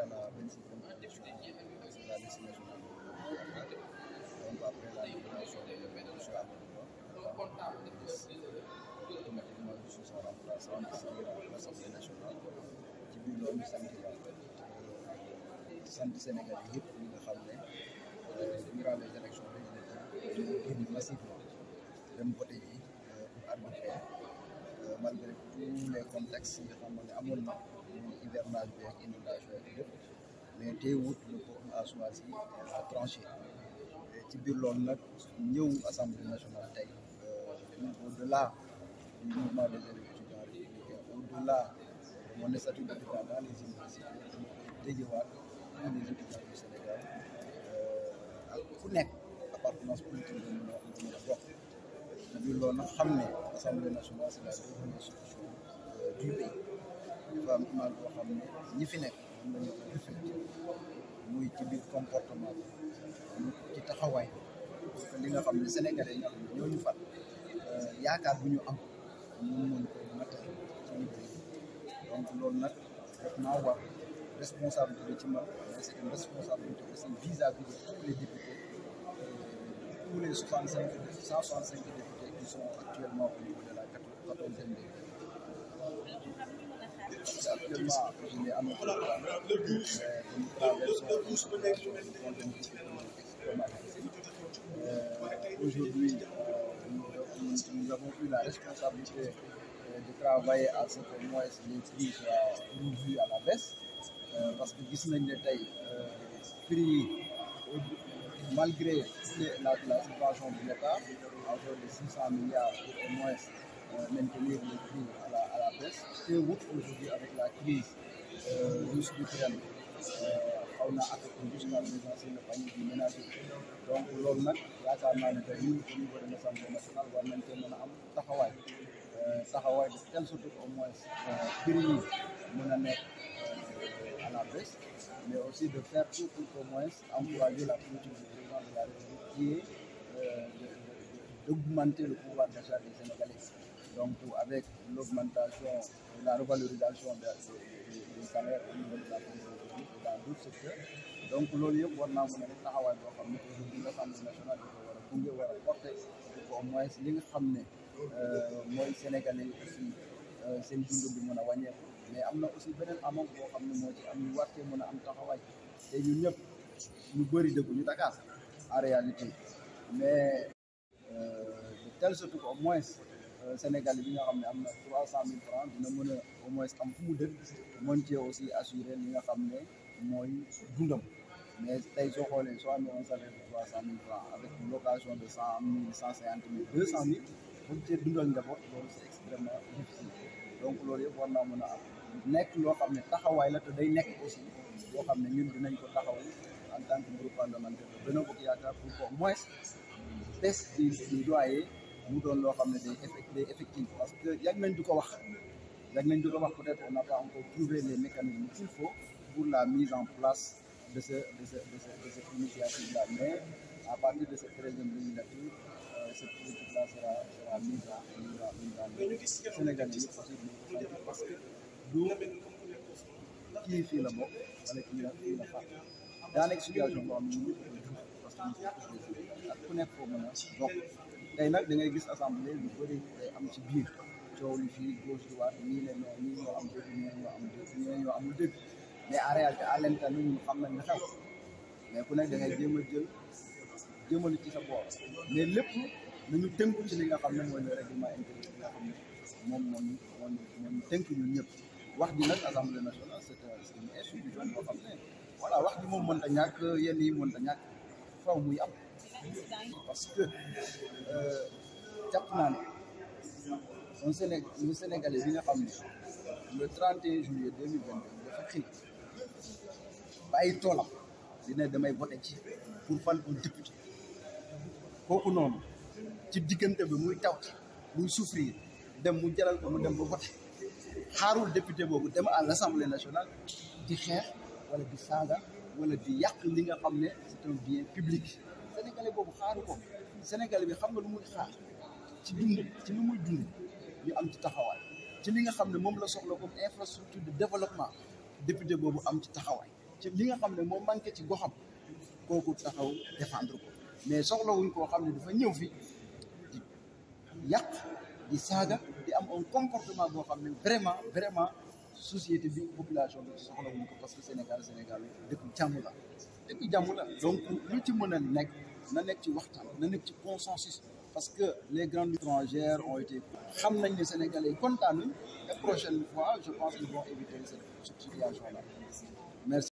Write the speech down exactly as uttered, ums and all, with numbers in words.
la vingt-sixième édition de la liste nationale de donc après la nomination de M. Abdoulaye Diagne, automatiquement je suis son remplaçant ici à l'Assemblée nationale ci biir loolu sant yàlla sant Sénégal yëpp ñi nga xam ne durant les élections législatives ñu génn massivement dem voté ji pour arbitrer malgré tous les contextes yi nga xam ne amoon na muy hivernage bi ak inondation ak yëpp mais teewut le peuple a choisi la tranchée ci biir loolu nag ñëw assemblée nationale tey au-delà du mouvement des élèves étudiants républicains au-delà de mon statut d'étudiant dans les universités dama koy déjewaat tous les étudiants du Sénégal ak ku nekk appartenance politique bi mën a mën a bokk ci biir loolu nag xam ne assemblée nationale c'est la deuxième institution du pays dafa am image boo xam ne ñi fi nekk moom la ñu ko reflété muy ci biir comportement bi ci taxawaay parce que li nga xam ne sénégalais yi nga xam ne ñoo ñu fal yaakaar bu ñu am ñu mën ko matal ci liggéey donc loolu nag def naa war responsabilité ci man mais c'est une responsabilité aussi vis-à-vis de tous les députés tous les soixante-cinq cent soixante-cinq députés qui sont actuellement au niveau de la quatorzième député. Actuellement, je l'ai annoncé nous traversons une situation de contentieux extrêmement difficile. Aujourd'hui, nous, nous avons eu la responsabilité de travailler à ce que moins les prix soient revus à la baisse euh, parce que gis nañ ne tey prix malgré la, la subvention de l'État à hauteur de six cents milliards pour au moins euh, maintenir les prix à la, à la baisse et aujourd'hui avec la crise euh, russe d'Ukraine xaw na affecté jusqu'à présent c'est le panier du ménager donc loolu nag yaakaar naa ne tey ñun au niveau de l'Assemblée nationale war nañ cee mën a am taxawaay taxawaay de telle sorte que au moins prix yi mën a nekk à la baisse mais aussi de faire tout pour qu'au moins encourager la politique du président de la République qui est euh, d'augmenter le pouvoir d'achat des Sénégalais. Donc avec l'augmentation, la revalorisation des, des, des salaires au niveau de la fonction publique et dans d'autres secteurs. Donc loolu yëpp war naa mën a def taxawaay boo xam ne aujourd'hui l'Assemblée nationale di ko war a gunge war a porter pour qu'au moins li nga xam ne mooy Sénégalais aussi seen dund bi mën a wàññeeku mais am na aussi beneen amam boo xam ne moo ci am ñu war cee mën a am taxawaay te ñun ñëpp ñu bëri dëgguñu Dakar en réalité mais de telle sorte qu'au moins Sénégal bi nga xam ne am na trois cent mille francs dina mën a au moins am fu mu dëkk mën cee aussi assurer li nga xam ne mooy dundam mais tey soo xoolee soo amee un salaire de trois cent mille francs avec une location de cent mille cent cinquante mille deux cent mille buñ cee dundal njaboot loolu c'est extrêmement difficile donc loolu yëpp war naa mën a am nekk loo xam ne taxawaay la te day nekk aussi loo xam ne ñun dinañ ko taxaw en tant que groupe parlementaire de Benno Bokk Yaakaar pour qu'au moins baisse du du loyer mu doon loo xam ne day effect day effectif parce que yàgg nañ di ko wax yàgg nañ di ko wax peut-être on n'a pas encore trouvé les mécanismes qu'il faut pour la mise en place de ce de ce de ce de cette initiative là mais à partir de cette treizième législature euh, cette politique là sera sera mise en mise en mise en œuvre Sénégal yi aussi parce que du kii fii la bokk wala kii la fii la fàq daa nekk situation boo xam ne ñu parce que ñu ak ku nekk foo mën a bokk tey nag da ngay gis assemblée lu bëri day am ci biir coow li fii gauche droite ñii ne non ñii ñoo am dëgg ñii ñoo am dëgg ñii ñoo amul dëgg mais en réalité à l'interne ñun xam nañ ne xew mais ku nekk da ngay jéem a jël jëmale ci sa boor mais lépp nañu tënku ci li nga xam ne mooy le règlement intérieur bi nga xam ne moom moo ñu moo ñu moo ñu tënk ñun ñëpp wax ji nag assemblée nationale c'est c'est une institution boo xam ne voilà wax ji moom mënta ñàkk yenn yi mënta ñàkk faw muy am parce que jàpp naa ne un Séné un Sénégalais bi nga xam ne le trente et un juillet deux mille vingt-deux dafa xëy bàyyi toolam dina damay voté ci pour fal un député kooku noonu ci diggante bi muy tawti muy souffrir dem mu jaral ko mu dem ba voté xaarul député boobu dem à l'Assemblée nationale di xeex wala di saaga wala di yàq li nga xam ne c'est un bien public Sénégalais boobu xaaru ko Sénégalais bi xam nga lu muy xaar ci dund ci lu muy dund ñu am ci taxawaay ci li nga xam ne moom la soxla comme infrastructure de développement député boobu am ci taxawaay ci li nga xam ne moo manqué ci goxam kooku taxaw défendre ko mais soxlawuñ koo xam ne dafa ñëw fi di yàq di saaga di am un comportement boo xam ne vraiment vraiment société bi population bi soxlawuñ ko parce que Sénégal Sénégal dëkku jàmm la dëkku jàmm la donc lu ci mën a nekk na nekk ci waxtaan na nekk ci consensus parce que les grandes étrangères ont été xam nañ ne Sénégalais yi kontaan nañ la prochaine fois je pense qu'ils vont éviter cette situation là merci.